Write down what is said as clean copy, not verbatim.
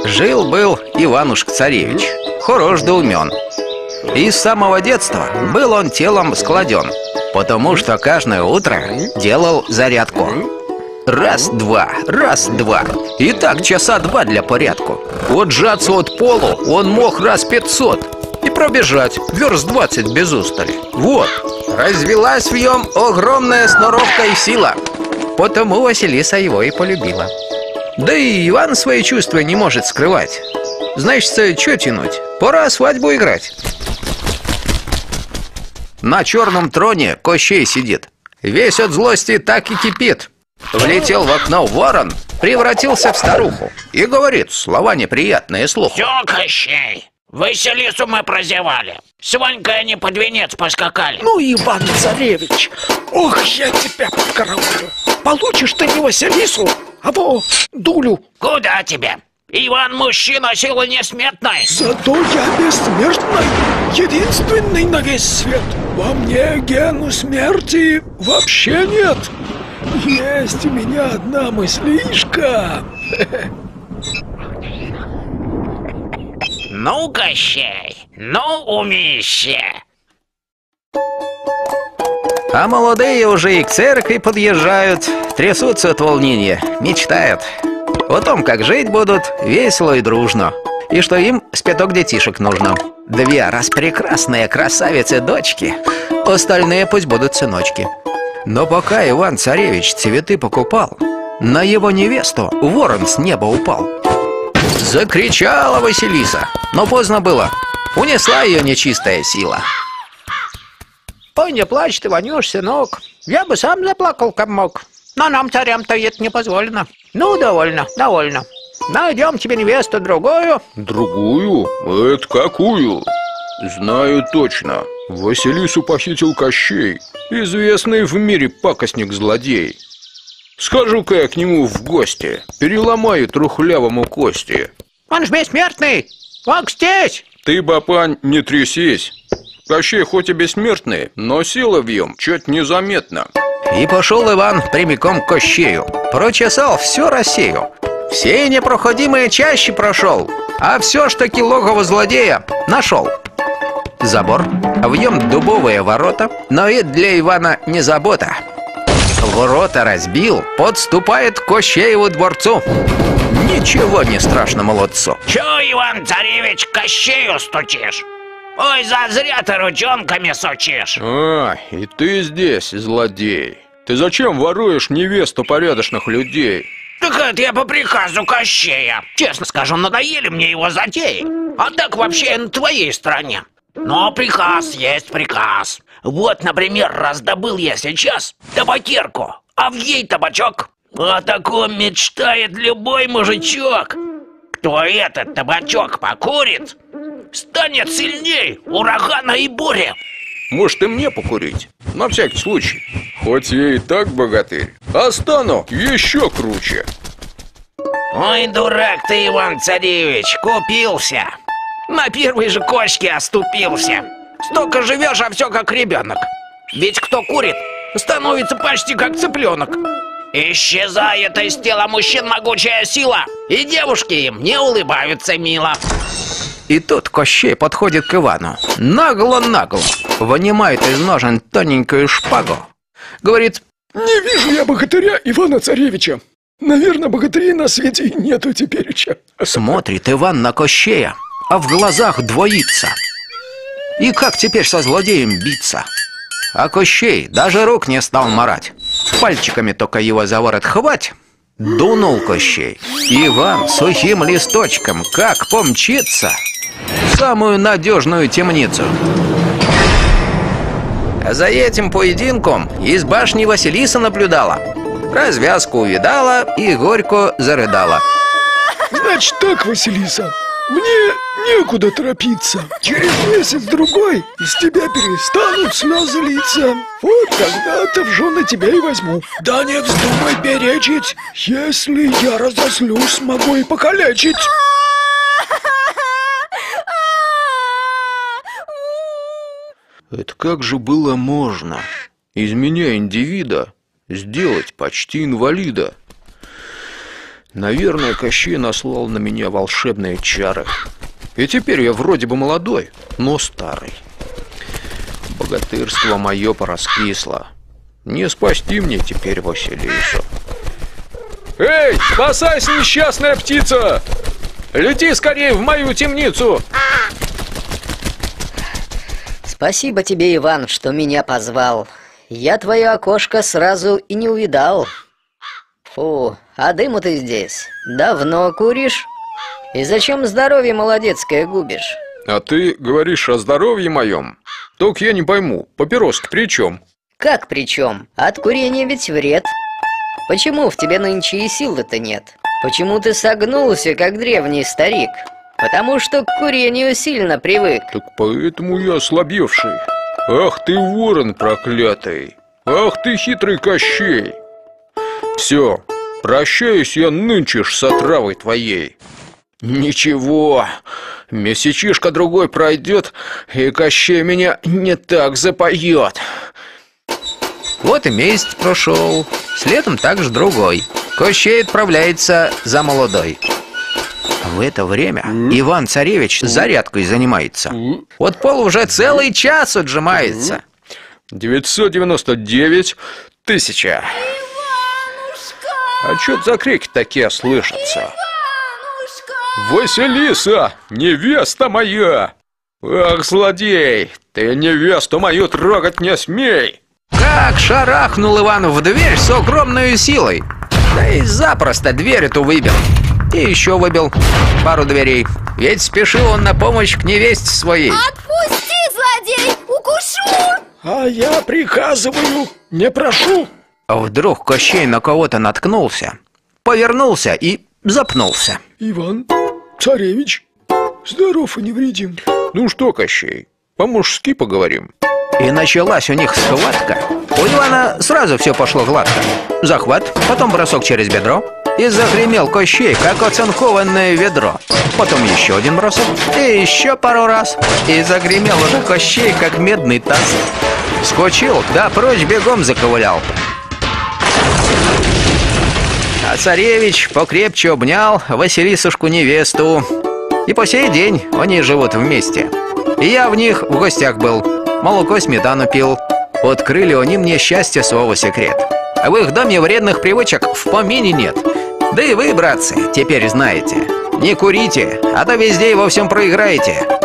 Жил-был Иванушка-царевич, хорош да умен. И с самого детства был он телом складен, потому что каждое утро делал зарядку. Раз-два, раз-два. И так часа два для порядку. Отжаться от полу он мог раз 500 и пробежать верст 20 без устали. Вот, развелась в нем огромная сноровка и сила. Потому Василиса его и полюбила. Да и Иван свои чувства не может скрывать. Значит, что тянуть? Пора свадьбу играть. На черном троне Кощей сидит. Весь от злости так и кипит. Влетел в окно ворон, превратился в старуху и говорит слова неприятные слуху. Все, Кощей, Василису мы прозевали. С Ванькой они под венец поскакали. Ну, Иван-царевич, ох, я тебя подкараулю. Получишь ты не Василису, а во дулю. Куда тебе? Иван мужчина, силы несметной. Зато я бессмертный, единственный на весь свет. Во мне гену смерти вообще нет. Есть у меня одна мыслишка. Ну, Кощей, ну, умище. А молодые уже и к церкви подъезжают, трясутся от волнения, мечтают о том, как жить будут весело и дружно, и что им с 5 детишек нужно. 2 распрекрасные красавицы-дочки, остальные пусть будут сыночки. Но пока Иван-царевич цветы покупал, на его невесту ворон с неба упал. Закричала Василиса, но поздно было, унесла ее нечистая сила. Ой, не плачь ты, Ванюш, сынок. Я бы сам заплакал, как мог. Но нам, царям-то, это не позволено. Ну, довольно, довольно. Найдем тебе невесту другую. Другую? Это какую? Знаю точно. Василису похитил Кощей, известный в мире пакостник-злодей. Схожу-ка я к нему в гости, переломаю трухлявому кости. Он ж бессмертный. Он здесь. Ты, бапань, не трясись. Кощей хоть и бессмертный, но сила в нем чуть незаметна. И пошел Иван прямиком к Кощею, прочесал всю Россию, все непроходимые чащи прошел, а все ж таки логово злодея нашел. Забор, в нем дубовые ворота, но это для Ивана не забота. Ворота разбил, подступает к Кощееву дворцу. Ничего не страшно молодцу. Че, Иван-царевич, Кощею стучишь? Ой, зазря ты ручонками сучишь. А, и ты здесь, злодей. Ты зачем воруешь невесту порядочных людей? Так это я по приказу Кощея. Честно скажу, надоели мне его затеи. А так вообще я на твоей стороне. Но приказ есть приказ. Вот, например, раздобыл я сейчас табакерку, а в ей табачок. О таком мечтает любой мужичок. Кто этот табачок покурит, станет сильней урагана и бури. Может, и мне покурить? На всякий случай. Хоть я и так богатырь, а стану еще круче. Ой, дурак ты, Иван-царевич, купился. На первой же кочке оступился. Столько живешь, а все как ребенок. Ведь кто курит, становится почти как цыпленок. Исчезает из тела мужчин могучая сила, и девушки им не улыбаются мило. И тут Кощей подходит к Ивану, нагло-нагло вынимает из ножен тоненькую шпагу. Говорит: не вижу я богатыря Ивана-царевича. Наверное, богатырей на свете и нету тепереча. Смотрит Иван на Кощея, а в глазах двоится. И как теперь со злодеем биться? А Кощей даже рук не стал марать. Пальчиками только его за ворот хвать. Дунул Кощей. Иван сухим листочком как помчится в самую надежную темницу. А за этим поединком из башни Василиса наблюдала. Развязку увидала и горько зарыдала. Значит так, Василиса, мне некуда торопиться. Через месяц-другой из тебя перестанут слезы литься. Вот тогда-то в жены тебя и возьму. Да не вздумай перечить. Если я разозлюсь, могу и покалечить. Это как же было можно из меня, индивида, сделать почти инвалида? Наверное, Кощей наслал на меня волшебные чары. И теперь я вроде бы молодой, но старый. Богатырство мое пораскисло. Не спасти мне теперь Василису. Эй, спасайся, несчастная птица! Лети скорее в мою темницу! Спасибо тебе, Иван, что меня позвал. Я твое окошко сразу и не увидал. Фу, а дыму ты здесь давно куришь? И зачем здоровье молодецкое губишь? А ты говоришь о здоровье моем? Только я не пойму, папироски при чем? Как при чем? От курения ведь вред. Почему в тебе нынче и силы-то нет? Почему ты согнулся, как древний старик? Потому что к курению сильно привык. Так поэтому я ослабевший. Ах ты, ворон проклятый! Ах ты, хитрый Кощей! Все, прощаюсь я нынче ж с отравой твоей. Ничего, месячишка другой пройдет, и Кощей меня не так запоет. Вот и месяц прошел, следом также другой. Кощей отправляется за молодой. В это время Иван-царевич зарядкой занимается. Вот пол уже целый час отжимается. 999 тысяча. А чё за крики такие слышатся? Василиса, невеста моя! Ах, злодей, ты невесту мою трогать не смей! Как шарахнул Иван в дверь с огромной силой. Да и запросто дверь эту выбил. И еще выбил пару дверей. Ведь спешил он на помощь к невесте своей. Отпусти, злодей, укушу! А я приказываю, не прошу. А вдруг Кощей на кого-то наткнулся, повернулся и запнулся. Иван, царевич, здоров и невредим. Ну что, Кощей, по-мужски поговорим. И началась у них схватка. У Ивана сразу все пошло гладко. Захват, потом бросок через бедро. И загремел Кощей, как оцинкованное ведро. Потом еще один бросок, и еще пару раз. И загремел уже Кощей, как медный таз. Скочил, да прочь бегом заковылял. А царевич покрепче обнял Василисушку-невесту. И по сей день они живут вместе. И я в них в гостях был, молоко сметану пил. Открыли они мне счастье своего секрет. А в их доме вредных привычек в помине нет. Да и вы, братцы, теперь знаете. Не курите, а то везде и во всем проиграете.